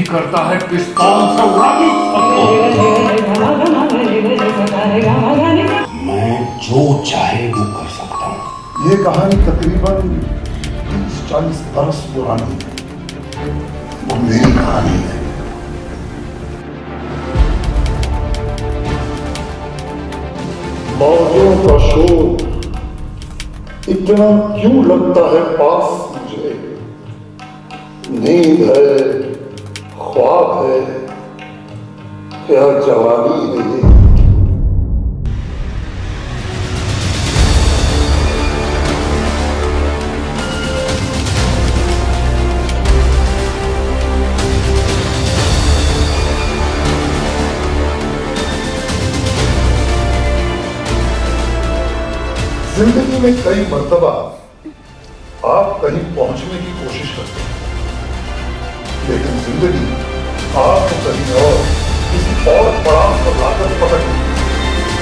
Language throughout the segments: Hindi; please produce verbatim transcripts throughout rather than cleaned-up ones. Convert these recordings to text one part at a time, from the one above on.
करता है पिस्तौल से उड़ाने। मैं जो चाहे वो कर सकता हूँ। ये कहानी तकरीबन तीस चालीस बरस पुरानी है। वो मेरी कहानी है। मौजों का शोर इतना क्यों लगता है पास मुझे? नींद है, ख्वाब है, क्या जवानी है ये? जिंदगी में कई मर्तबा आप कहीं पहुंचने की कोशिश करते हैं, लेकिन जिंदगी आपको कहीं और किसी और पड़ाव पर लाकर पकड़ लेती है।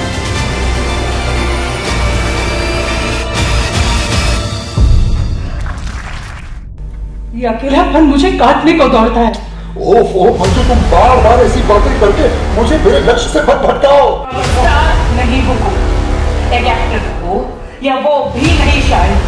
ये अकेलापन मुझे काटने को दौड़ता है। ओफ ओफ मंजू, तुम बार बार ऐसी बातें करके मुझे मेरे लक्ष्य से मत भटकाओ। नहीं हो एक एक्टर हो या वो भी नहीं शायद।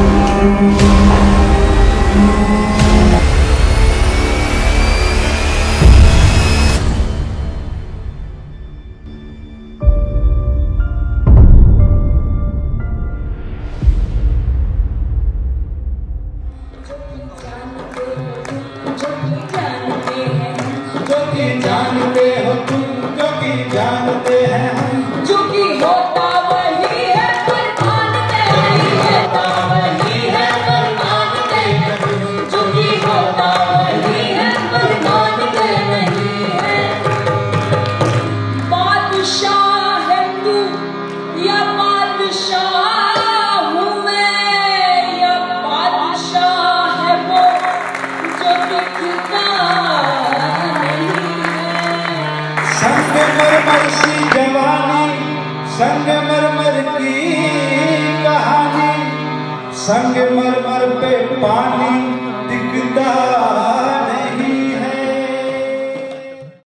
जो कि जानते हो तुम, जो कि जानते हैं हम, जो कि होता वही है पर मानते नहीं होता वही है पर मानते नहीं, जो कि होता वही है पर मानते नहीं है। बादशाह है तू या बादशाह हूँ मैं, या बादशाह है वो जो दिखता संगमरमर सी जवानी, संगमरमर की कहानी, संगमरमर पे पानी